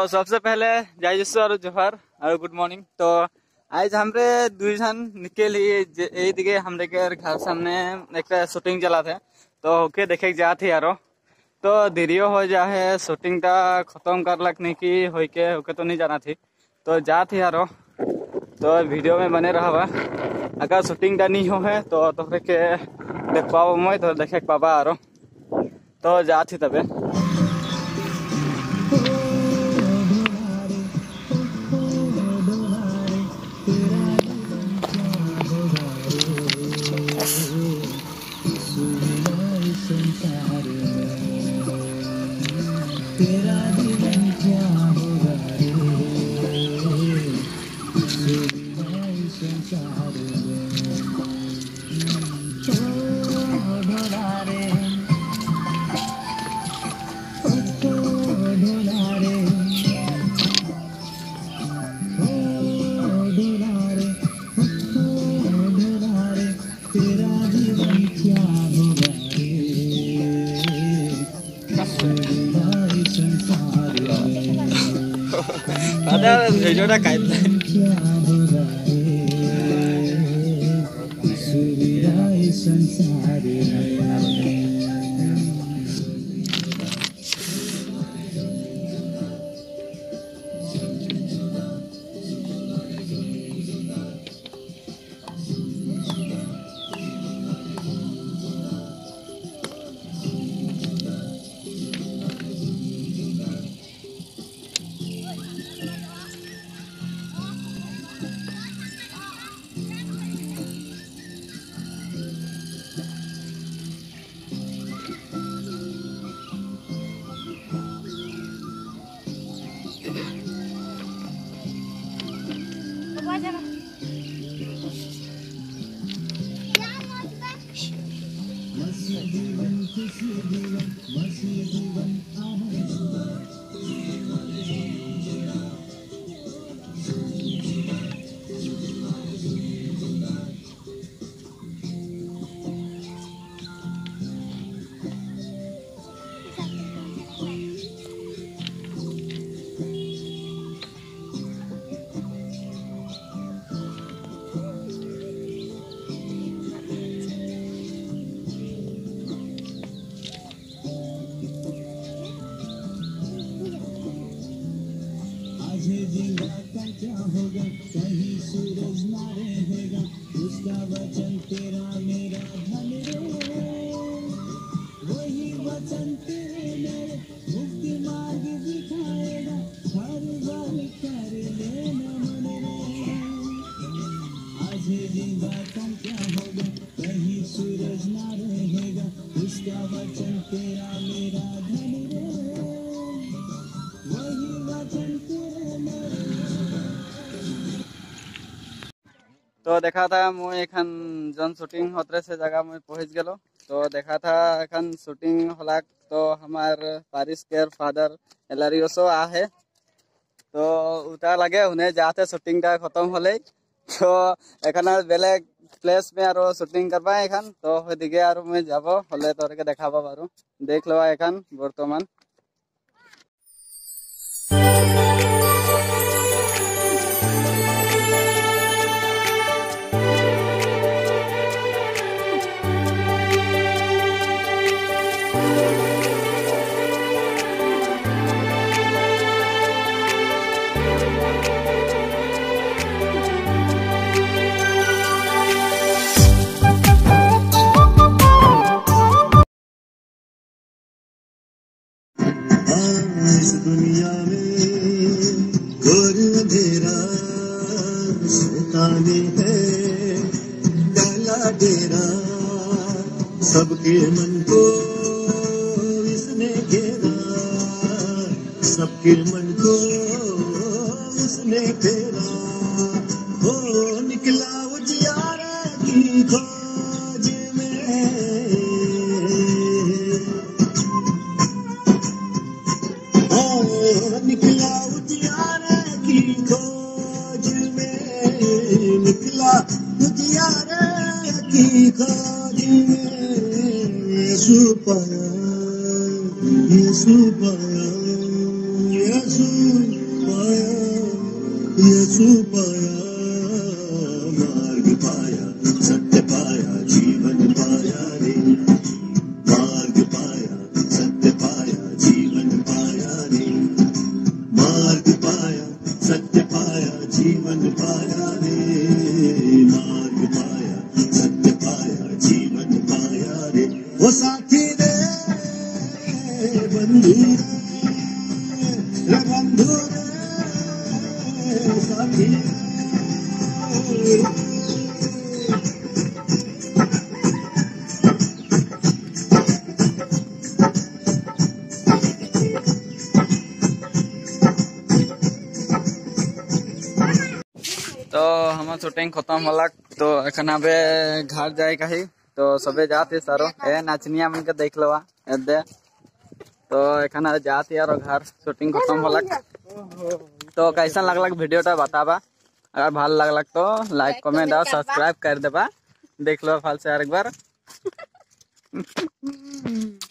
सबसे पहले जय जिसु और जोहार और गुड मॉर्निंग। तो आज हमरे दुईजन निकली यही दिखे हमरे के घर सामने एक शूटिंग चला थे तो ओके देखे जाते यारो। तो देरियो हो जाए शूटिंग टा खत्म कर लग नहीं कि होके तो नहीं जाना थी तो जाते यारो। तो वीडियो में बने रहा अगर शूटिंग टा नहीं हो है तो के देख पाओ मैं तो देखे पाबा आरो। तो जाती तबे तेरा जीवन क्या होगा रे, संसार में ढोला रे, ढोला रे, ढोला रे, ढोला रे, तेरा जीवन क्या होगा रे, ada video dah kait क्या होगा कहीं सूरज ना रहेगा उसका वचन तेरा मेरा धन रे, वही वचन तेरे मेरे मुक्ति मार्ग दिखाएगा हर बार कर लेना मन रे। आज जिंदा कल क्या होगा कहीं सूरज ना रहेगा उसका वचन तेरा मेरा धन रे, वही वचन तेरे मेरे। तो देखा था मैं एखन जन शूटिंग होतरे से जगह में पहुंच गलो। तो देखा था एखन शूटिंग होला तो हमार पारिस केर फादर एलारियोसो आहे तो उता लगे उन्हें जाते शूटिंग टा खत्म होले तो एखन बेलेग प्लेस में आरो शूटिंग करबा एखन तो दिगे आरो मैं जाबो होले तोरके देखाबा बारो देख लो एखन बर्तमान। इस दुनिया में घोर अंधेरा शैतानी है काला डेरा, सबके मन को इसने घेरा, सबके मन को उसने घेरा। हो निकला उजियारे की खोज में, निकला उजियारे की खोज में, निकला उजियारे की खोज में। यीशु पाया, यीशु पाया, यीशु मार्ग पाया, सत्य पाया, जीवन पाया रे वो साथी रे बंधु रे बंधु रे साथी। तो हमार शूटिंग खत्म होला तो एखन अबे घर जाए कही तो सबे जाते सारो ए नाचनिया मन के देख लवा एदे तो एखन जाते यार घर शूटिंग खत्म होला तो कैसा लगलक वीडियोटा बताबा अगर भल लगलक तो लाइक कमेंट और सब्सक्राइब कर देबा देख लो फाल से एक बार।